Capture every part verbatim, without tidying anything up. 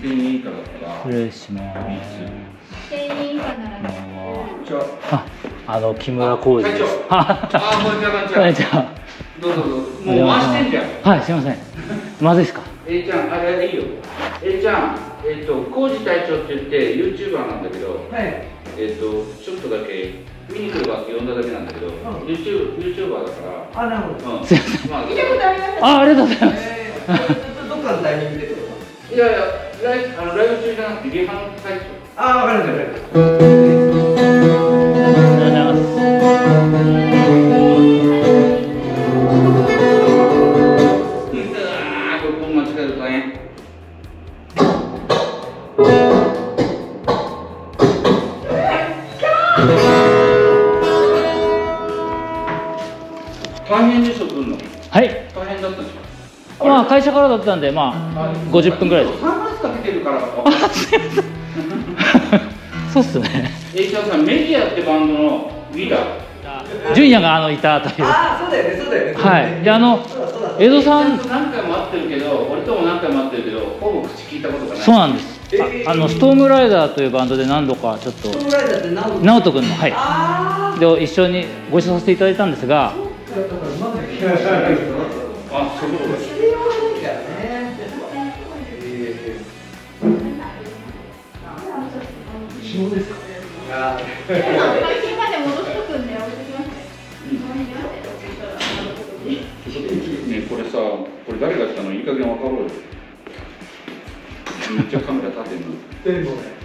せんえん以下だったら。 失礼します。 せんえん以下なら。 あ、あの木村浩二です。 あ、こんにちは、こんにちは。どうぞどうぞ。もう回してんじゃん。 はい、すみません。まずいですか。 えいちゃん、あれいいよ。えいちゃん、えっと浩二隊長って言ってユーチューバーなんだけど、はい。えっとちょっとだけ見に来るわって呼んだだけなんだけど、ユーチューバーだから。あ、なるほど。すみません。まあ、見たことあります。あ、ありがとうございます。どっかのタイミングで。いやいや、ライブあのライブ中じゃなくてリハの最初。あ、わかるわかる。ありがとうございます。大変でしょ、来るの。はい。大変だったでしょ。まあ会社からだったんで、まあごじゅっぷんぐらいです。サングラスかけてるから。あ、すみません。そうっすね。えいちゃんさん、メディアってバンドのリーダー。ジュニアがあのいたという。ああ、そうだよね、そうだよね。はい。で、あの江戸さん。何回も会ってるけど、俺とも何回も会ってるけど、ほぼ口聞いたことがない。そうなんです。あのストームライダーというバンドで何度かちょっと。ストームライダーって直人君の、はい。で、一緒にご一緒させていただいたんですが。あ、そうです。そうですか。いや。金まで戻しとくんで、置いときますね。ね、これさ、これ誰がやったの、いい加減わかろうよ。めっちゃカメラ立てるの。全部ね。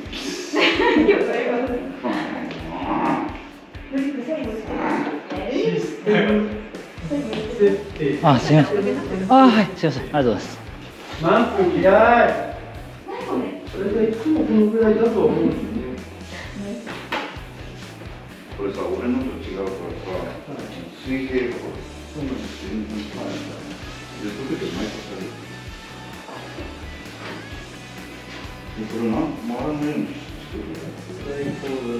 あ、すみません。あ、はい、すみません。ありがとうございます。マンプ嫌い。それがいつもこのぐらいだと思うんですよね。これさ、俺のと違うからさ、水平がこれ。そうなんです。全然違う。で、それで毎回される。これなん回らないようにしてる。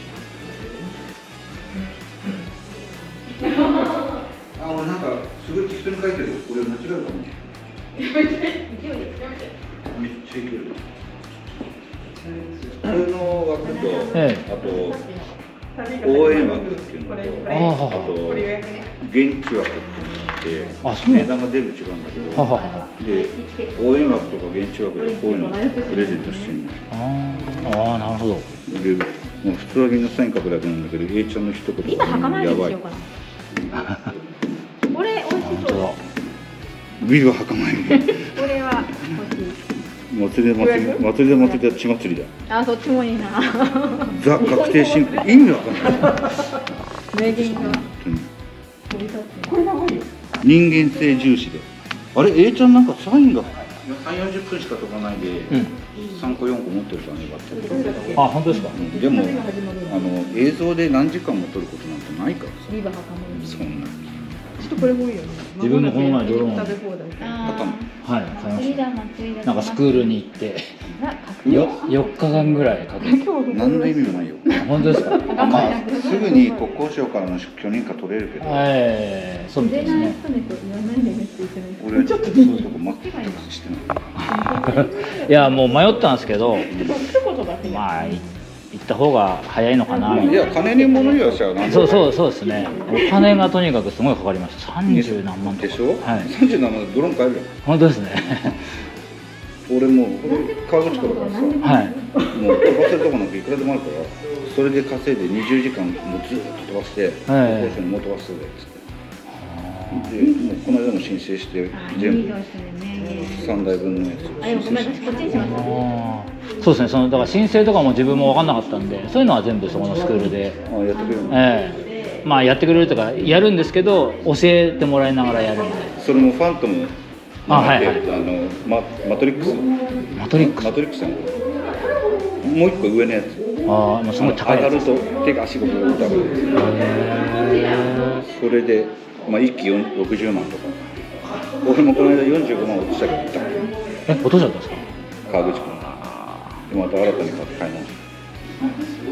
あ、俺なんかすごい適当に書いてる。これ間違えるかも。めっちゃいける。これの枠と、あと応援枠っていうのと、あと現地枠っていうのがあって、値段が出る違うんだけど、で応援枠とか現地枠でこういうのをプレゼントしてるの。ああ、なるほど。で、もう普通はみんなサイン書くだけなんだけど、A ちゃんの一言がやばい。これ美味しそう。ビルは墓参り。これは欲しい。祭りで祭り、祭りで祭りで血祭りだ。あ、そっちもいいな。ザ確定申告、意味わかんない。名言が。これ長いよ。人間性重視で。あれ、A ちゃんなんかサインがさん、よんじゅっぷんしか飛ばないで、さんこよんこ持ってるからね、バッテリー。あ、本当ですか。でもあの映像で何時間も撮ることなんてないからさ。そんな。ちょっとこれもいいよね。自分もこの前ドローン。食べ放題。はい、買いました。なんかスクールに行って。よ、よっかかんぐらいかけて。何の意味もないよ。本当ですか。まあ、すぐに国交省からの許認可取れるけど。ええ、そうみたいですね。俺はちょっとそういうとこ全くしてない。いや、もう迷ったんですけど。まあ。行った方が早いのかな。いや、金に物言わしゃなん。そうそうそうですね。お金がとにかくすごいかかりました。三十何万とか。でしょ。はい。三十何万でドローン買えるよ。本当ですね。俺も川口からからさ。はい。もう飛ばせるとこなんかいくらでもあるから、それで稼いで二十時間もうずっと飛ばして、はい。高校生にもう飛ばすでっつって。で、もうこの間も申請して全部三台分のやつ。あ、ごめん、私こっちにします。そうですね。そのだから申請とかも自分も分かんなかったんで、そういうのは全部そこのスクールで。あ、やってくれる。ええ。まあやってくれるとかやるんですけど、教えてもらいながらやるんで。それもファントム。あ、はいはい。あのママトリックス。マトリックス。マトリックス。もう一個上のやつ。ああ、もうすごい高いやつ。上がると手が足がこう上がる。それで。まあ一機ろくじゅうまんとか。俺もこの間よんじゅうごまん落としたけど。え、落としちゃったんですか。川口君。でまた新たに買い直した。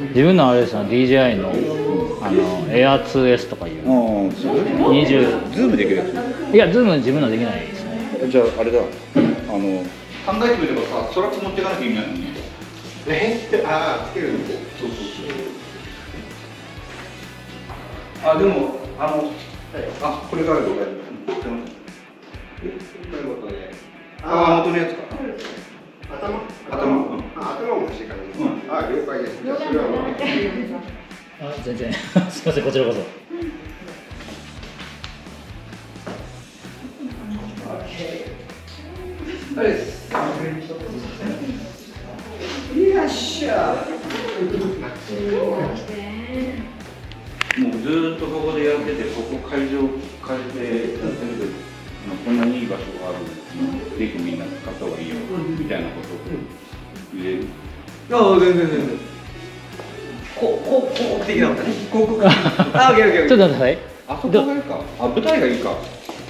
自分のあれですね、ディージェーアイ のあのエア ツーエス とかいう。ああ、そう。にじゅう。ズームできるやつ。いや、ズーム自分のできないですね。じゃああれだ。あの考えてみればさ、ストラップ持っていかなきゃ意味ないのに。 え、ああ、つけるんです。 そうそうそう。あ、でも、あの、あ、これからどうか。あ、元のやつか。 頭、 頭、 あ、頭も欲しいからね。あ、了解です。じゃあ、それは。 あ、全然。すみません、こちらこそ。 よっしゃ。 もうずーっとここでやってて、ここ会場変えてやってるけど、こんなにいい場所がある、ぜひみんな使った方がいいよみたいなことを言える。 ああ、全然全然。こう、こう、広告的なのね。広告。あ、オッケーオッケー。 ちょっと待ってください。 あそこがいいか。あ、舞台がいいか。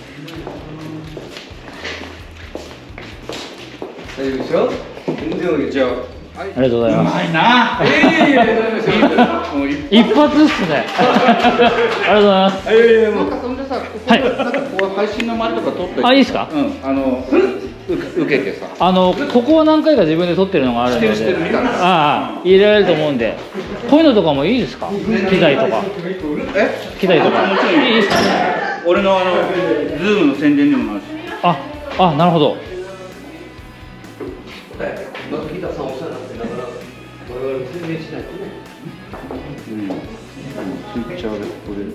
大丈夫でしょ。全然オッケー。じゃあ。 ありがとうございます。 うまいな。 ええ、いやいや、大丈夫ですよ。 一発っすね。ありがとうございます。 いやいや、もう。 なんかそんでさ、ここでなんかこう配信の前とか撮って。 あ、いいですか。 うん、あの、受けてさ。 あの、ここは何回か自分で撮ってるのがあるので。 してるしてるみたいな。 ああ、入れられると思うんで。こういうのとかもいいですか。機材とか。 え、 機材とか。 もちろんいいですか。 俺のあの、ズームの宣伝にもなるし。 あ、あ、なるほど。 まずギターさんお世話になってだから我々宣伝しないとね。 うん。スイッチャーでここで。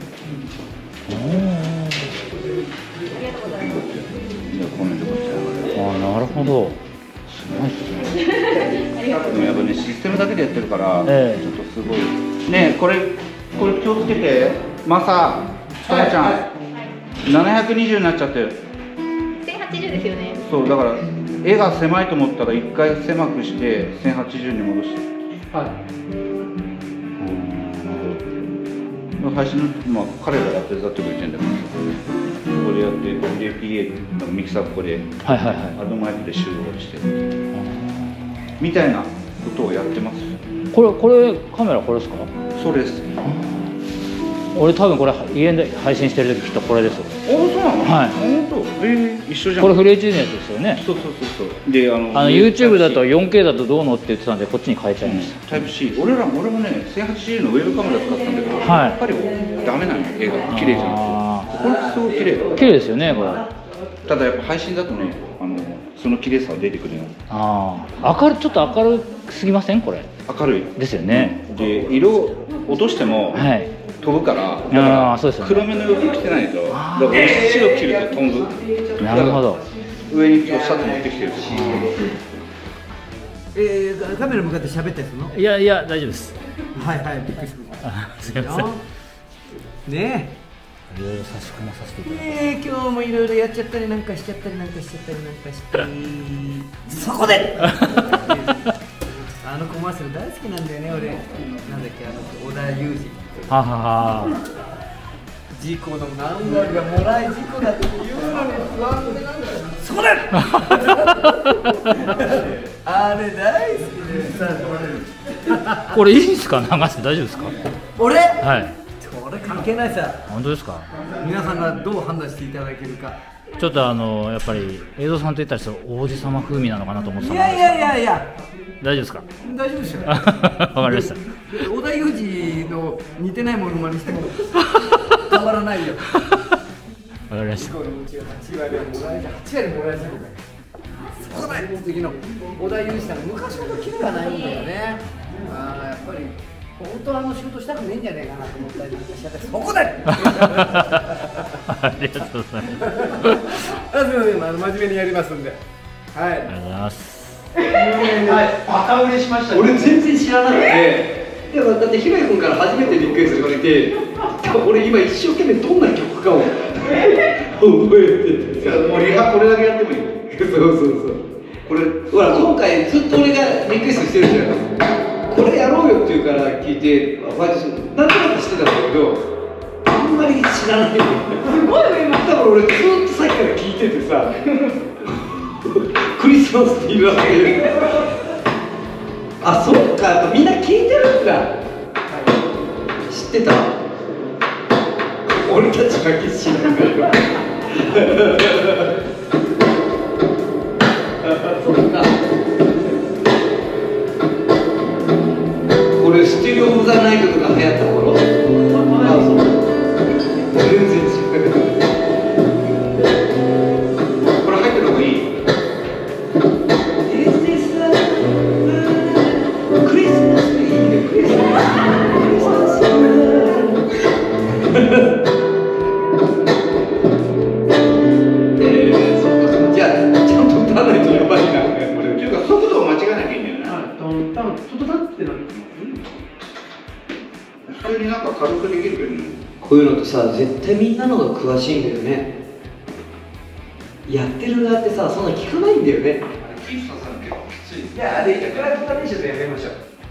いや、この人こっちあ、なるほど。すごいですね。 でもやっぱね、システムだけでやってるから、 ええ、 ちょっとすごい。ねえ、これ、これ気をつけて。マサ、さやちゃん。ななひゃくにじゅうになっちゃってる。 千八十ですよね。 そう、だから。絵が狭いと思ったら一回狭くしてせんはちじゅうに戻して。はい。うん。配信のまあ彼らが手伝ってくれてるんだけど、ここでやって ジェーピーエー のミキサーここではいはいはい。 アドマイクで集合してみたいなことをやってます。 これこれカメラこれですか？ そうです。 俺多分これ家で配信してる時きっとこれですよ。 あ、そうなの？ はい。 本当？えー、一緒じゃん。 これフル エイチディー のやつですよね。 そうそうそうそう。で、あのあの YouTube だと よんケー だとどうのって言ってたんでこっちに変えちゃいました。 タイプ C。俺ら俺もね せんはちじゅうのウェブカメラ使ったんだけど、 はい、 やっぱりダメなのよ、絵が綺麗じゃなくて。これすごい綺麗。 綺麗ですよねこれ。 ただやっぱ配信だとね、あのその綺麗さは出てくるの。 ああ、明るちょっと明るすぎませんこれ？ 明るいですよね。 で、色落としても。はい。飛ぶから、だから黒目の洋服着てないと、だから白着ると飛ぶ。 なるほど。 上に今日シャツ持ってきてる。 えー、カメラ向かって喋ったりするの？ いやいや大丈夫です。 はいはい、びっくりしました。 すみません。 ねえ。いろいろ差し込まさせていただきます。 ねえ、今日もいろいろやっちゃったりなんかしちゃったりなんかしちゃったりなんかして。そこで。あのコマーシャル大好きなんだよね、俺。なんだっけ、あの織田裕二。 ははは。 事故の何割がもらい事故だって言うのに不安でなんだよ。そこで。あれ大好きでさ、 これいいですか、流して大丈夫ですか？ 俺？ はい。 これ関係ないさ。 本当ですか？ 皆さんがどう判断していただけるか。 ちょっとあのやっぱり映像さんと言ったら王子様風味なのかなと思ってたんですけど。いやいやいやいや。 大丈夫ですか？ 大丈夫ですよ。 わかりました。 織田裕二の似てないものまねしても変わらないよ。わかりました。 はち割もらえた、はち割もらえたのか。そこだよ。次の織田裕二さん昔ほどキレがないんだよね。ああ、やっぱり本当はあの仕事したくないんじゃないかなと思ったりなんかしちゃって。そこだよ。 ありがとうございます。 あ、すみません、あの真面目にやりますんで。はい。 ありがとうございます。 はい、バカ売れしました、ね。俺全然知らなくて、いやだってひろゆ君から初めてリクエスト言われて、俺今一生懸命どんな曲かを覚えてて、もうリハこれだけやってもいい。そうそうそう。これほら今回ずっと俺がリクエストしてるじゃん。これやろうよって言うから聞いて、私なんとなくしてたんだけど、あんまり知らない。すごいよ今。多分俺ずっとさっきから聞いててさ。クリスマスっているわけ。あ、そっか、やっぱみんな聞いてるんだ。知ってた？俺たちだけ知らない。 か軽くできるけどね。 こういうのってさ、絶対みんなのが詳しいんだよね。やってる側ってさ、そんな聞かないんだよね。 キープさせるの結構きつい。 いや、あれ、いくらとか練習でやめましょう。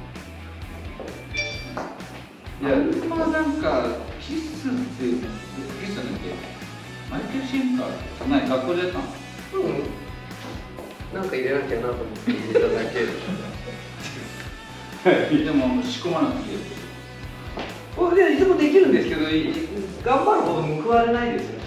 いや、まあなんか、キスって、キスなんて、マイケル・シェンカー、何、学校でやったの？ うん。なんか入れなきゃなと思って入れただけ。 でも、仕込まなくていい。 僕でいつもできるんですけど、頑張るほど報われないですよ。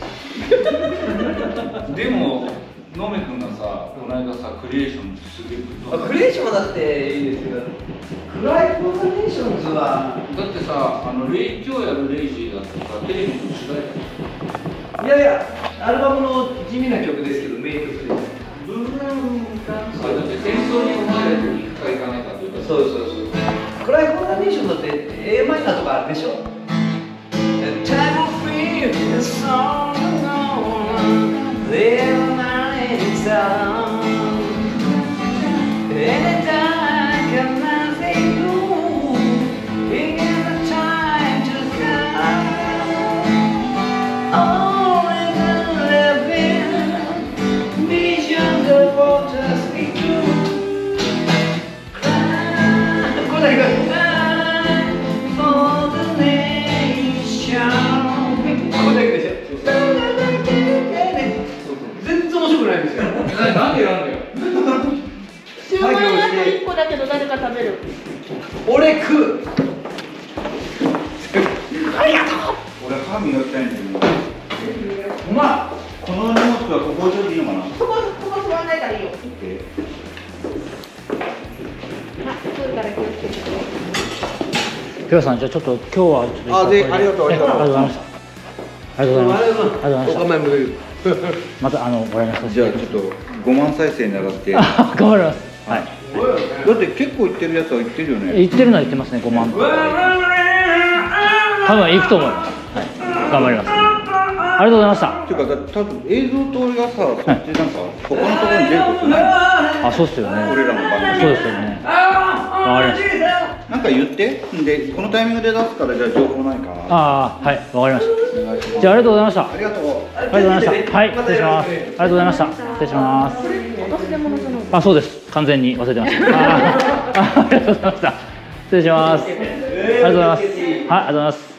でも、ノメ君がさ、この間さ、クリエーションすげえ。 クリエーションはだっていいですけど、クライコーディネーションズはだってさ、あのレイ今日やるレイジーだってさ、テレビの主題歌。 いやいや、アルバムの地味な曲ですけど、名曲です。ブルーンカンそれだって戦争にお前ら行くか行かないかというか。 そうそうそう。クライコーディネーションだって A マイナーとかあるでしょ。Time of fear is song alone, little night sound. Anytime can I say no, in the time to come. Always living, visions of waters be true. Cry, cry for the nation. これだけでしょ。全然面白くないんですよ。 なんでなんだよ。 シューマイあといっこだけど誰か食べる。 俺食う。 ありがとう。 俺歯磨きたいんだけど。 うまい。 この荷物はここ置いといていいのかな。 そこそこ座らないからいいよ。あ、来るから気をつけて。 ピョウさん、じゃあちょっと今日はちょっとあ、で、ありがとう、ありがとう。 ありがとうございました。ありがとうございます。ありがとうございました。 お構いも言う。 またあのご覧なさい。 じゃあちょっとごまん再生狙って。 頑張ります。はい。 だって結構いってるやつは言ってるよね。 言ってるのは言ってますね、ごまん。多分行くと思います。はい。頑張ります。ありがとうございました。 っていうか、多分映像と俺がさ、そっちなんか他のところに出ることないの。 あ、そうですよね。 俺らの番組。 そうですよね。わかりました。 なんか言って、で、このタイミングで出すから、じゃあ情報ないかな。 ああ、はい、わかりました。 お願いします。 じゃあ、ありがとうございました。 ありがとう。 ありがとうございました。はい、失礼します。ありがとうございました。失礼します。あ、そうです。完全に忘れてました。ああ、ありがとうございました。失礼します。ありがとうございます。はい、ありがとうございます。